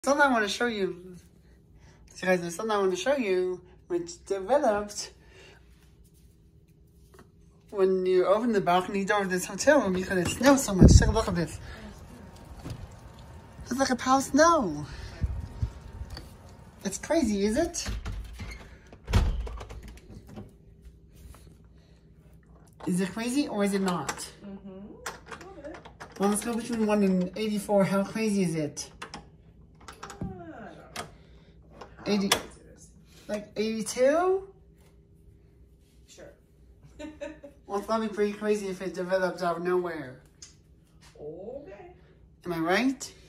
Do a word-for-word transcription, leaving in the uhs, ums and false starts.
Something I want to show you, so guys, there's something I want to show you, which developed when you open the balcony door of this hotel room because it snows so much. Take a look at this. It's like a pile of snow. It's crazy, is it? Is it crazy or is it not? Mm-hmm. Okay. Well, let's go between one and eighty-four. How crazy is it? eighty, like eighty-two? Sure. Well, it's gonna be pretty crazy if it develops out of nowhere. Okay. Am I right?